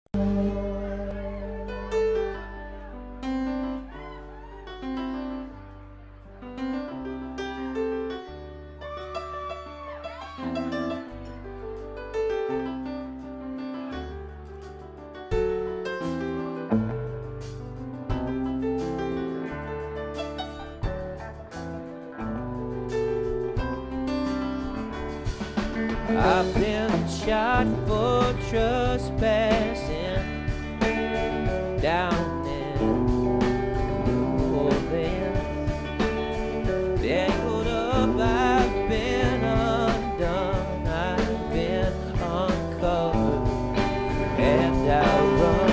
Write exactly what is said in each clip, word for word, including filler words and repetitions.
I've been shot for trespassing down in Orleans. Tangled up, I've been undone, I've been uncovered, and I run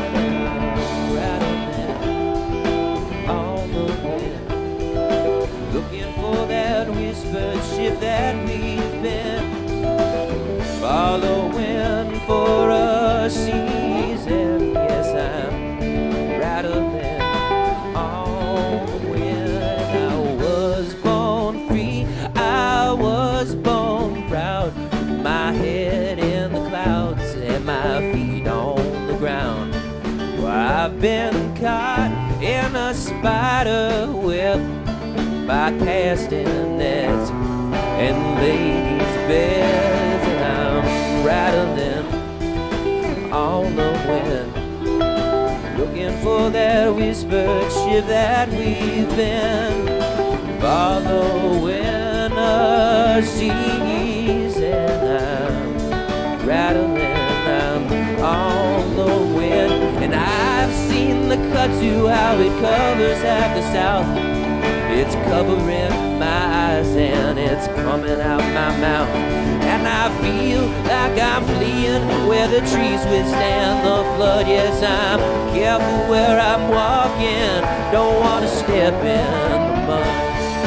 rattling on the wind, looking for that whispered ship that we've been following for a season. Yes, I'm rattling on the wind. I was born free, I was born proud, my head in the clouds and my feet on the ground. Well, I've been caught in a spider web by casting nets and ladies' beds, and I'm rattling on the wind, looking for that whispered ship that we've been following a season. I'm rattling, I'm on the wind, and I've seen the cut to how it covers half the South. It's covering my eyes and it's coming out my mouth, and I feel like I'm fleeing where the trees withstand the flood. Yes, I'm careful where I'm walking, don't want to step in the mud.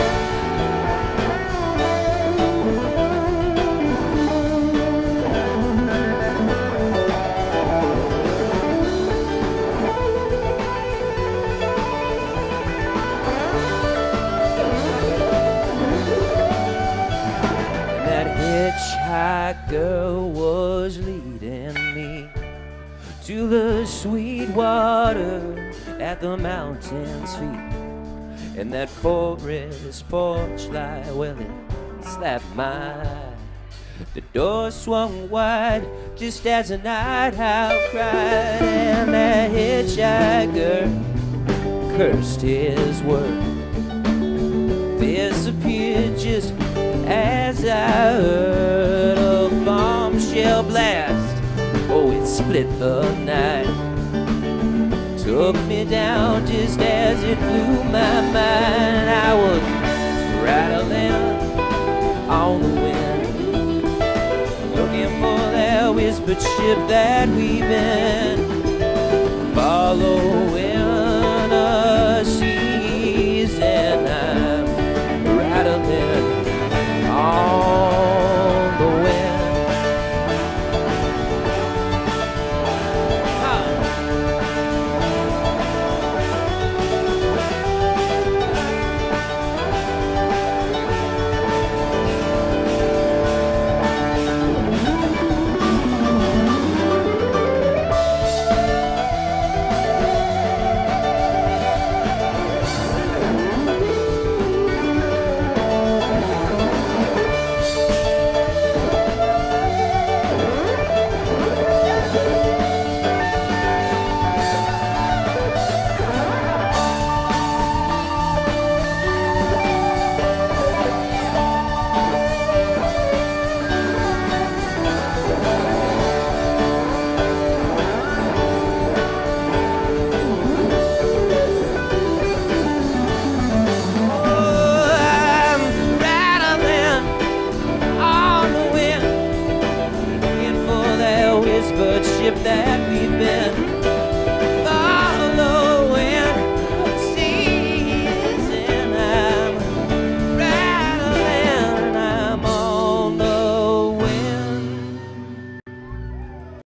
Hitchhiker was leading me to the sweet water at the mountain's feet, and that forest porch light, well, it slapped my eye. The door swung wide just as the night owl cried, and that hitchhiker cursed his word, disappeared just as I heard a bombshell blast. Oh, it split the night, took me down just as it blew my mind. I was rattling on the wind, looking for that whispered ship that we've been following